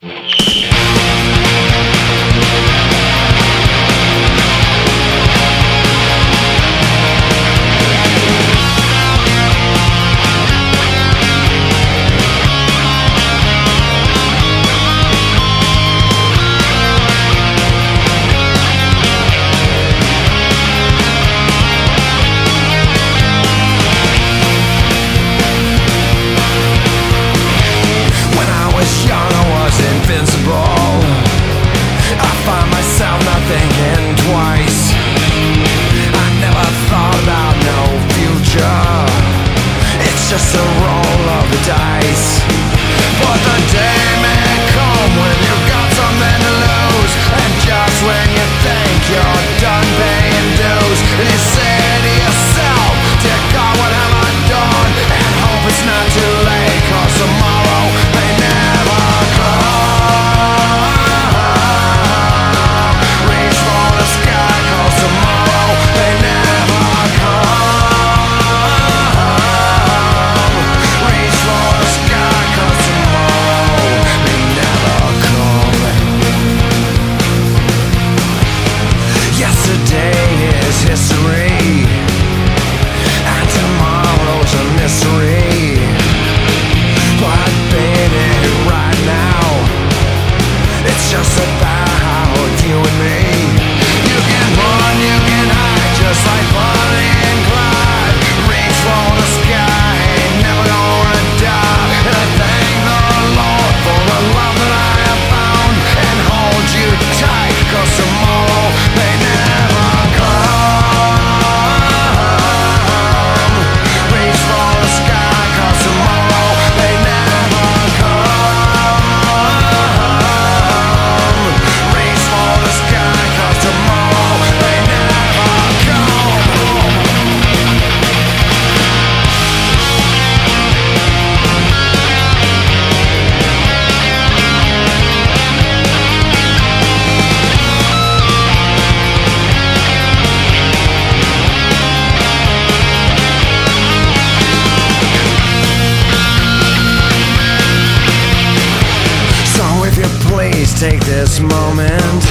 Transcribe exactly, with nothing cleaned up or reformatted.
Just a roll of the dice. But the day may come when you've got something to lose, and just when you think you're done paying dues, you say to yourself, dear God, what have I done? And hope it's not too late, cause tomorrow may never come. Reach for the sky, cause tomorrow may never come. History, and tomorrow's a mystery. But baby, right now, it's just about you and me. You can run, you can hide, just like Bonnie and Clyde. Reach for the sky, ain't never gonna die. And I thank the Lord for the love that I have found, and hold you tight, cause tomorrow may never come. Take this moment